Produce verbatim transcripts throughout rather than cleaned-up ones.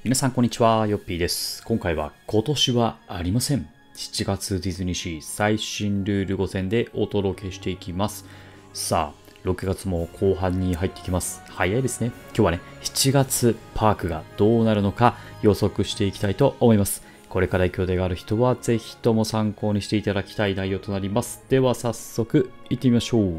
皆さんこんにちは、ヨッピーです。今回は今年はありません。しちがつディズニーシー最新ルールご選でお届けしていきます。さあ、ろくがつも後半に入ってきます。早いですね。今日はね、しちがつパークがどうなるのか予測していきたいと思います。これから行く予定がある人はぜひとも参考にしていただきたい内容となります。では早速行ってみましょう。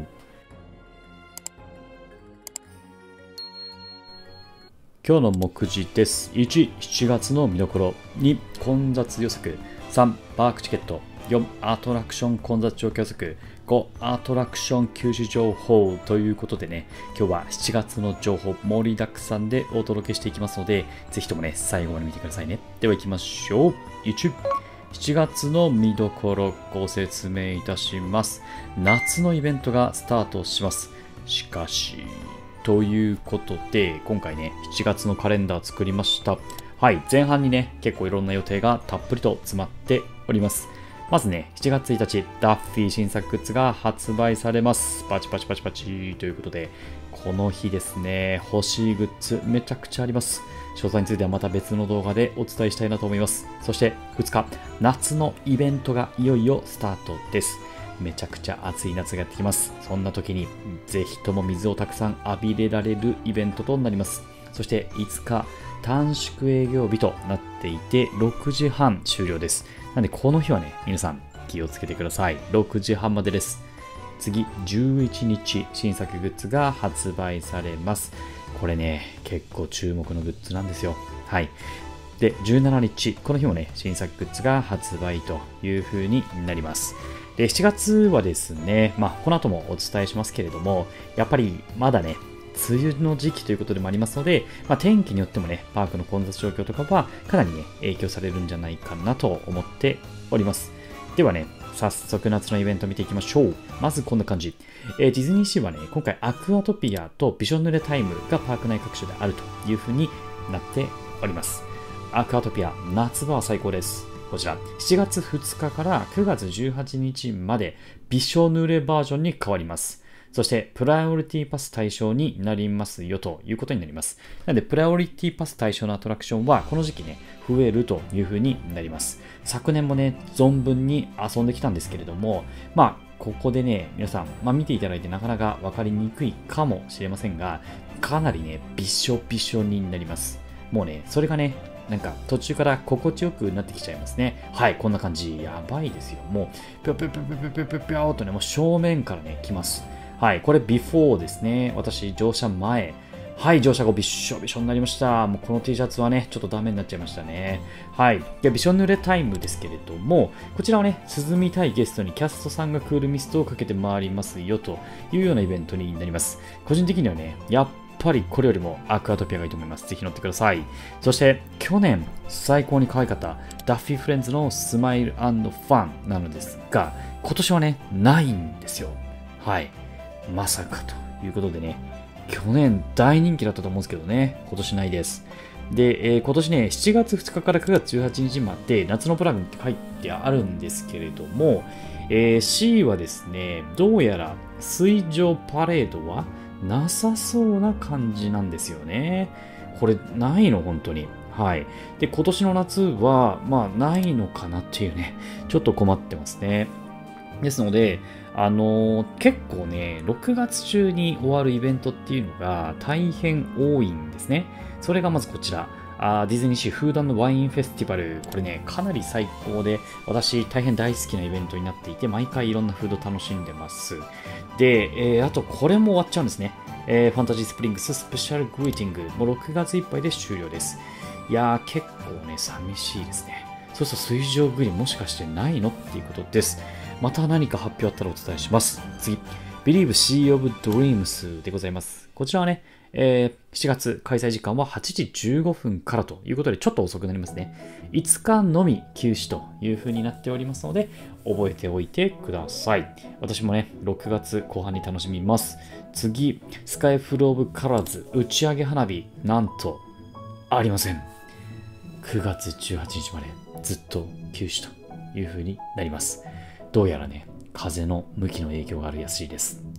今日の目次です。いち、しちがつの見どころ。に、混雑予測。さん、パークチケット。よん、アトラクション混雑状況予測。ご、アトラクション休止情報ということでね、今日はしちがつの情報盛りだくさんでお届けしていきますので、ぜひともね、最後まで見てくださいね。では行きましょう。いち、しちがつの見どころご説明いたします。夏のイベントがスタートします。しかし、ということで、今回ね、しちがつのカレンダー作りました。はい、前半にね、結構いろんな予定がたっぷりと詰まっております。まずね、しちがつついたち、ダッフィー新作グッズが発売されます。パチパチパチパチということで、この日ですね、欲しいグッズめちゃくちゃあります。詳細についてはまた別の動画でお伝えしたいなと思います。そしてふつか、夏のイベントがいよいよスタートです。めちゃくちゃ暑い夏がやってきます。そんな時にぜひとも水をたくさん浴びれられるイベントとなります。そしていつか短縮営業日となっていてろくじはん終了です。なのでこの日はね、皆さん気をつけてください。ろくじはんまでです。次、じゅういちにち新作グッズが発売されます。これね、結構注目のグッズなんですよ。はい。で、じゅうしちにち、この日もね、新作グッズが発売という風になります。で、しちがつはですね、まあ、この後もお伝えしますけれども、やっぱりまだね、梅雨の時期ということでもありますので、まあ、天気によってもね、パークの混雑状況とかはかなりね、影響されるんじゃないかなと思っております。ではね、早速夏のイベント見ていきましょう。まずこんな感じ。えー、ディズニーシーはね、今回アクアトピアとびしょ濡れタイムがパーク内各所であるという風になっております。アクアトピア、夏場は最高です。こちら、しちがつふつかからくがつじゅうはちにちまでびしょ濡れバージョンに変わります。そして、プライオリティパス対象になりますよということになります。なので、プライオリティパス対象のアトラクションはこの時期ね、増えるという風になります。昨年もね、存分に遊んできたんですけれども、まあ、ここでね、皆さん、まあ、見ていただいてなかなか分かりにくいかもしれませんが、かなりね、びしょびしょになります。もうね、それがね、なんか途中から心地よくなってきちゃいますね。はい、こんな感じ。やばいですよ。もう、ぴょぴょぴょぴょぴょぴょぴょぴょーとね、もう正面からね、来ます。はい、これビフォーですね。私、乗車前。はい、乗車後びっしょびしょになりました。もうこの T シャツはね、ちょっとダメになっちゃいましたね。はい。で、びしょ濡れタイムですけれども、こちらはね、涼みたいゲストにキャストさんがクールミストをかけて回りますよというようなイベントになります。個人的にはね、やっやっぱりこれよりもアクアトピアがいいと思います。ぜひ乗ってください。そして去年最高に可愛かったダッフィーフレンズのスマイル&ファンなのですが、今年はね、ないんですよ。はい。まさかということでね、去年大人気だったと思うんですけどね、今年ないです。で、えー、今年ね、しちがつふつかからくがつじゅうはちにちまで夏のプラグって書いてあるんですけれども、えー、C はですね、どうやら水上パレードはなさそうな感じなんですよね。これないの本当に。はい。で、今年の夏は、まあ、ないのかなっていうね、ちょっと困ってますね。ですので、あのー、結構ね、ろくがつ中に終わるイベントっていうのが大変多いんですね。それがまずこちら。あディズニーシーフード&ワインフェスティバル。これね、かなり最高で、私大変大好きなイベントになっていて、毎回いろんなフード楽しんでます。で、えー、あとこれも終わっちゃうんですね。えー、ファンタジースプリングススペシャルグリーティング。もうろくがついっぱいで終了です。いやー、結構ね、寂しいですね。そうすると水上グリもしかしてないのっていうことです。また何か発表あったらお伝えします。次。Believe Sea of Dreams でございます。こちらはね、えー、しちがつ開催時間ははちじじゅうごふんからということでちょっと遅くなりますね。いつかのみ休止という風になっておりますので覚えておいてください。私もね、ろくがつこう半に楽しみます。次、スカイフルオブカラーズ打ち上げ花火、なんとありません。くがつじゅうはちにちまでずっと休止という風になります。どうやらね、風の向きの影響があるらしいです。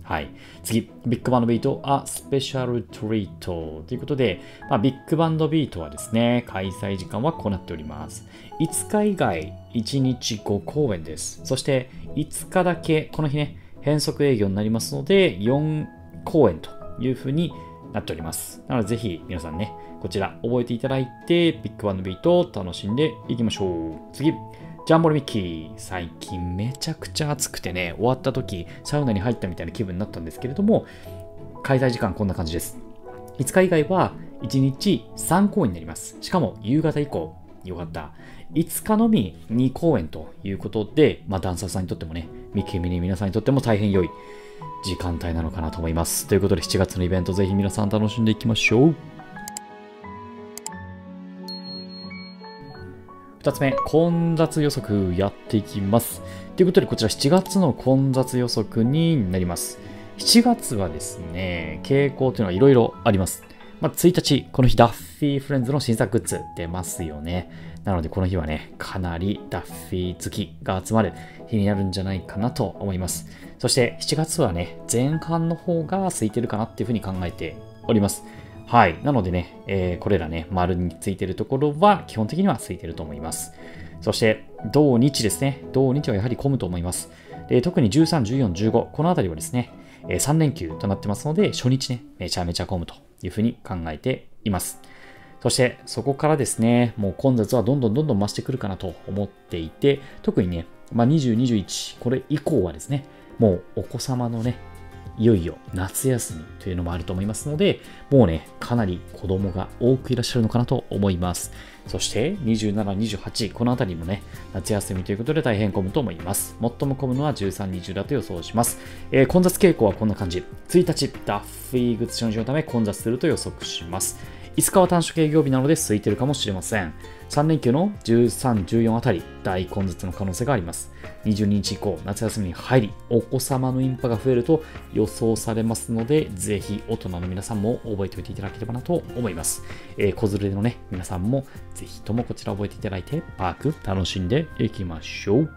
はい。次、ビッグバンドビート、あ、スペシャルトリートということで、まあ、ビッグバンドビートはですね、開催時間はこうなっております。いつか以外、いちにちご公演です。そして、いつかだけ、この日ね、変則営業になりますので、よん公演というふうになっております。なので、ぜひ皆さんね、こちら覚えていただいて、ビッグバンドビートを楽しんでいきましょう。次。ジャンボリミッキー、最近めちゃくちゃ暑くてね、終わった時、サウナに入ったみたいな気分になったんですけれども、開催時間こんな感じです。いつか以外はいちにちさん公演になります。しかも夕方以降、よかった。いつかのみに公演ということで、まあ、ダンサーさんにとってもね、ミッキーミニ皆さんにとっても大変良い時間帯なのかなと思います。ということでしちがつのイベント、ぜひ皆さん楽しんでいきましょう。ふたつめ、混雑予測やっていきます。ということで、こちらしちがつの混雑予測になります。しちがつはですね、傾向というのはいろいろあります。まあ、ついたち、この日、ダッフィーフレンズの新作グッズ出ますよね。なので、この日はね、かなりダッフィー好きが集まる日になるんじゃないかなと思います。そして、しちがつはね、前半の方が空いてるかなっていうふうに考えております。はい。なのでね、えー、これらね、丸についてるところは基本的にはついてると思います。そして、土日ですね。土日はやはり混むと思います。で特にじゅうさん、じゅうよん、じゅうご、このあたりはですね、えー、さん連休となってますので、初日ね、めちゃめちゃ混むというふうに考えています。そして、そこからですね、もう混雑はどんどんどんどん増してくるかなと思っていて、特にね、まあ、にじゅう、にじゅういち、これ以降はですね、もうお子様のね、いよいよ夏休みというのもあると思いますので、もうね、かなり子供が多くいらっしゃるのかなと思います。そして、にじゅうなな、にじゅうはち、このあたりもね、夏休みということで大変混むと思います。最も混むのはじゅうさん、にじゅうだと予想します。えー、混雑傾向はこんな感じ。ついたち、ダッフィーグッズ初日のため混雑すると予測します。いつかは短縮営業日なので空いてるかもしれません。さん連休のじゅうさん、じゅうよんあたり、大混雑の可能性があります。にじゅうににち以降、夏休みに入り、お子様のインパが増えると予想されますので、ぜひ大人の皆さんも覚えておいていただければなと思います。えー、子連れのね、皆さんもぜひともこちら覚えていただいて、パーク楽しんでいきましょう。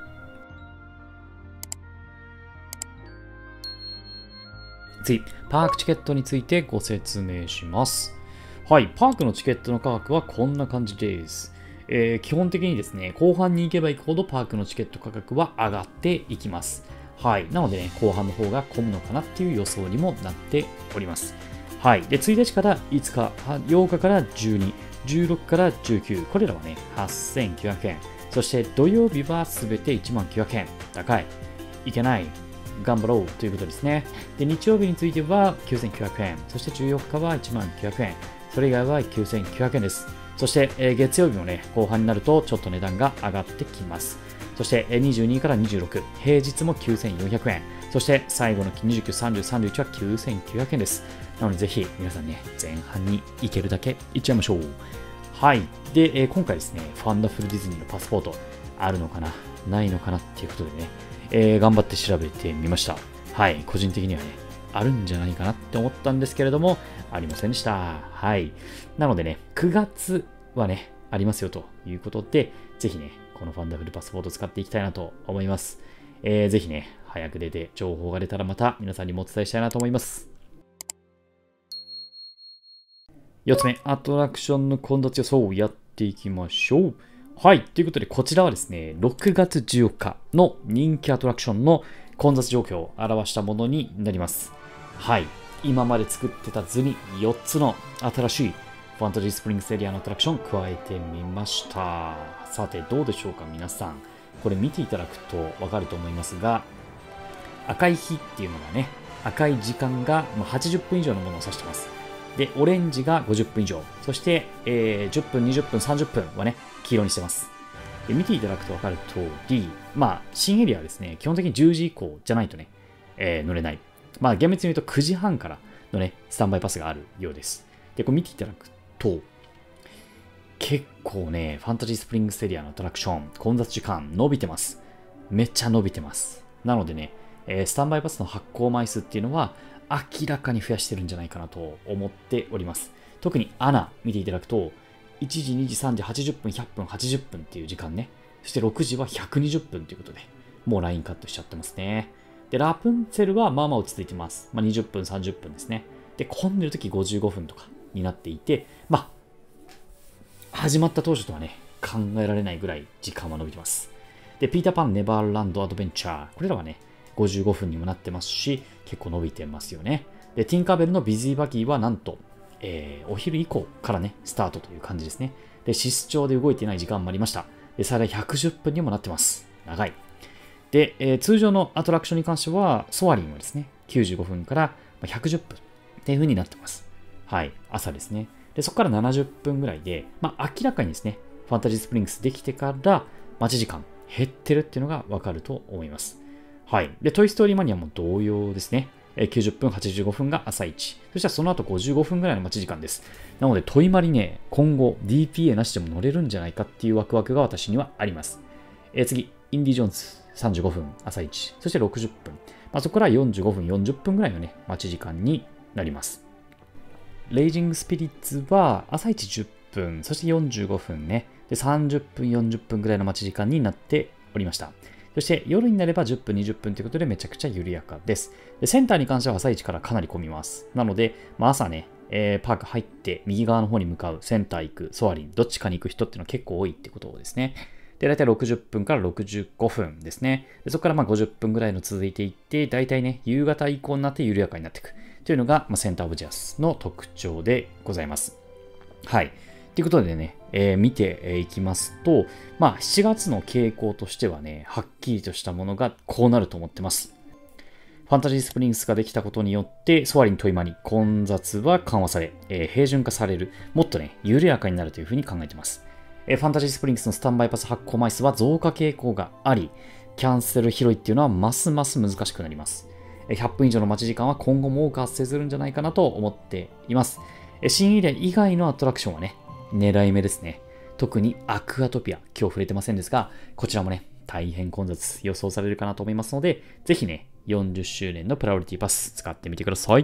次、パークチケットについてご説明します。はい、パークのチケットの価格はこんな感じです。えー、基本的にですね、後半に行けば行くほどパークのチケット価格は上がっていきます。はい、なのでね、後半の方が混むのかなっていう予想にもなっております。はい、で、ついたちからいつか、ようかからじゅうに、じゅうろくからじゅうきゅう、これらはね、はっせんきゅうひゃくえん。そして土曜日はすべていちまんきゅうひゃくえん。高い。いけない。頑張ろうということですね。で、日曜日についてはきゅうせんきゅうひゃくえん。そしてじゅうよっかはいちまんきゅうひゃくえん。それ以外はきゅうせんきゅうひゃくえんです。そして、えー、月曜日もね、後半になるとちょっと値段が上がってきます。そして、えー、にじゅうにからにじゅうろく、平日もきゅうせんよんひゃくえん。そして最後のにじゅうく、さんじゅう、さんじゅういちはきゅうせんきゅうひゃくえんです。なのでぜひ皆さんね、前半に行けるだけ行っちゃいましょう。はい。で、えー、今回ですね、ファンダフルディズニーのパスポートあるのかなないのかなっていうことでね、えー、頑張って調べてみました。はい。個人的にはね、あるんじゃないかなって思ったんですけれども、ありませんでした。はい。なのでね、くがつはね、ありますよということで、ぜひね、このファンダフルパスポートを使っていきたいなと思います。えー、ぜひね、早く出て情報が出たらまた皆さんにもお伝えしたいなと思います。よっつめ、アトラクションの混雑予想をやっていきましょう。はい。ということで、こちらはですね、ろくがつじゅうよっかの人気アトラクションの混雑状況を表したものになります。はい。今まで作ってた図によっつの新しいファンタジースプリングスエリアのアトラクション加えてみました。さて、どうでしょうか皆さん。これ見ていただくとわかると思いますが、赤い日っていうのがね、赤い時間がはちじゅっぷん以上のものを指してます。で、オレンジがごじゅっぷん以上。そして、えー、じゅっぷん、にじゅっぷん、さんじゅっぷんはね、黄色にしてます。で見ていただくとわかる通り、まあ、新エリアはですね、基本的にじゅうじ以降じゃないとね、えー、乗れない。まあ、厳密に言うとくじはんからのね、スタンバイパスがあるようです。で、これ見ていただくと、結構ね、ファンタジースプリングスエリアのアトラクション、混雑時間伸びてます。めっちゃ伸びてます。なのでね、えー、スタンバイパスの発行枚数っていうのは明らかに増やしてるんじゃないかなと思っております。特にアナ見ていただくと、いちじ、にじ、さんじ、はちじゅっぷん、ひゃっぷん、はちじゅっぷんっていう時間ね。そしてろくじはひゃくにじゅっぷんということで、もうラインカットしちゃってますね。 で、ラプンツェルはまあまあ落ち着いてます。まあ、にじゅっぷん、さんじゅっぷんですね。で、混んでるときごじゅうごふんとかになっていて、まあ、始まった当初とはね、考えられないぐらい時間は伸びてます。で、ピーターパン、ネバーランド、アドベンチャー。これらはね、ごじゅうごふんにもなってますし、結構伸びてますよね。で、ティンカーベルのビジーバギーはなんと、えー、お昼以降からね、スタートという感じですね。で、シス調で動いていない時間もありました。で、最大ひゃくじゅっぷんにもなってます。長い。で、えー、通常のアトラクションに関しては、ソアリンはですね、きゅうじゅうごふんからひゃくじゅっぷんっていう風になってます。はい、朝ですね。で、そこからななじゅっぷんぐらいで、まあ、明らかにですね、ファンタジースプリングスできてから待ち時間減ってるっていうのがわかると思います。はい。で、トイストーリーマニアも同様ですね。きゅうじゅっぷん、はちじゅうごふんが朝いち。そしたらその後ごじゅうごふんぐらいの待ち時間です。なので、トイマリね、今後 ディーピーエー なしでも乗れるんじゃないかっていうワクワクが私にはあります。えー、次、インディ・ジョーンズさんじゅうごふん、朝いち。そしてろくじゅっぷん。まあ、そこからよんじゅうごふん、よんじゅっぷんぐらいのね、待ち時間になります。レイジング・スピリッツは朝いちじゅっぷん、そしてよんじゅうごふんね。で、さんじゅっぷん、よんじゅっぷんぐらいの待ち時間になっておりました。そして夜になればじゅっぷん、にじゅっぷんということでめちゃくちゃ緩やかです。で、センターに関しては朝一からかなり混みます。なので、まあ、朝ね、えー、パーク入って右側の方に向かう、センター行く、ソアリン、どっちかに行く人っていうのは結構多いってことですね。で、だいたいろくじゅっぷんからろくじゅうごふんですね。でそこからまあごじゅっぷんぐらいの続いていって、だいたいね、夕方以降になって緩やかになっていくというのが、まあ、センターオブジャスの特徴でございます。はい。ということでね、えー、見ていきますと、まあ、しちがつの傾向としてはね、はっきりとしたものがこうなると思ってます。ファンタジースプリングスができたことによって、ソアリントイマニ、混雑は緩和され、えー、平準化される、もっとね、緩やかになるというふうに考えています。えー、ファンタジースプリングスのスタンバイパス発行枚数は増加傾向があり、キャンセル拾いっていうのはますます難しくなります。ひゃっぷん以上の待ち時間は今後も多く発生するんじゃないかなと思っています。新エリア以外のアトラクションはね、狙い目ですね。特にアクアトピア、今日触れてませんですが、こちらもね、大変混雑予想されるかなと思いますので、ぜひね、よんじゅっしゅうねんのプライオリティパス使ってみてください。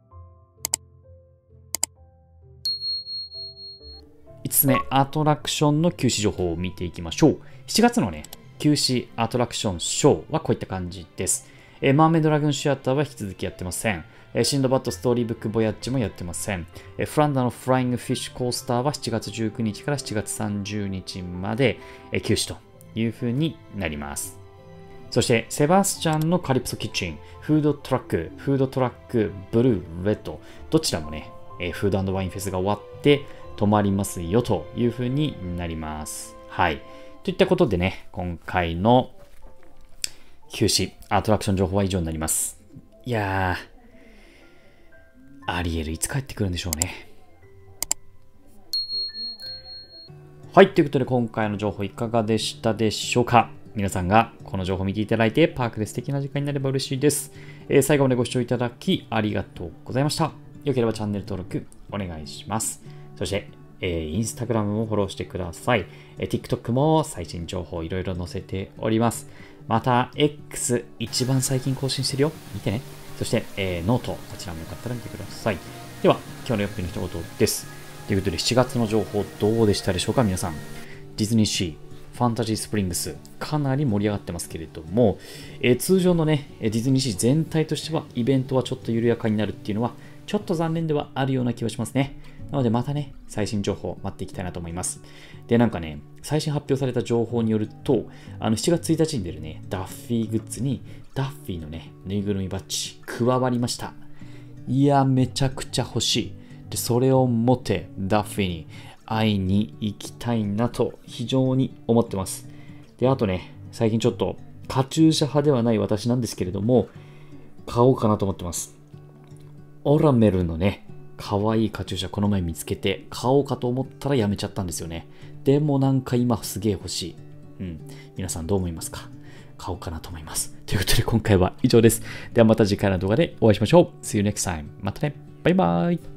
いつつめ、アトラクションの休止情報を見ていきましょう。しちがつのね、休止アトラクションショーはこういった感じです。えー、マーメイドラグーンシアターは引き続きやってません。えー、シンドバッドストーリーブックボヤッジもやってません。えー、フランダのフライングフィッシュコースターはしちがつじゅうくにちからしちがつさんじゅうにちまで、えー、休止という風になります。そして、セバスチャンのカリプソキッチン、フードトラック、フードトラック、ブルー、レッド、どちらもね、えー、フード&ワインフェスが終わって止まりますよという風になります。はい。といったことでね、今回の休止、アトラクション情報は以上になります。いやー、アリエルいつ帰ってくるんでしょうね。はい、ということで今回の情報いかがでしたでしょうか。皆さんがこの情報を見ていただいてパークで素敵な時間になれば嬉しいです。えー、最後までご視聴いただきありがとうございました。よければチャンネル登録お願いします。そして、えー、インスタグラムもフォローしてください。えー、TikTok も最新情報いろいろ載せております。また、X 一番最近更新してるよ。見てね。そして、えー、ノート、こちらもよかったら見てください。では、今日のよっぷんの一言です。ということで、しちがつの情報どうでしたでしょうか、皆さん。ディズニーシー、ファンタジースプリングス、かなり盛り上がってますけれども、えー、通常のね、ディズニーシー全体としては、イベントはちょっと緩やかになるっていうのは、ちょっと残念ではあるような気はしますね。なのでまたね、最新情報待っていきたいなと思います。で、なんかね、最新発表された情報によると、あのしちがつついたちに出るね、ダッフィーグッズに、ダッフィーのね、ぬいぐるみバッジ加わりました。いや、めちゃくちゃ欲しい。で、それを持ってダッフィーに会いに行きたいなと非常に思ってます。で、あとね、最近ちょっとカチューシャ派ではない私なんですけれども、買おうかなと思ってます。オラメルのね、可愛いカチューシャこの前見つけて買おうかと思ったらやめちゃったんですよね。でもなんか今すげえ欲しい。うん。皆さんどう思いますか？買おうかなと思います。ということで今回は以上です。ではまた次回の動画でお会いしましょう。See you next time. またね。バイバイ。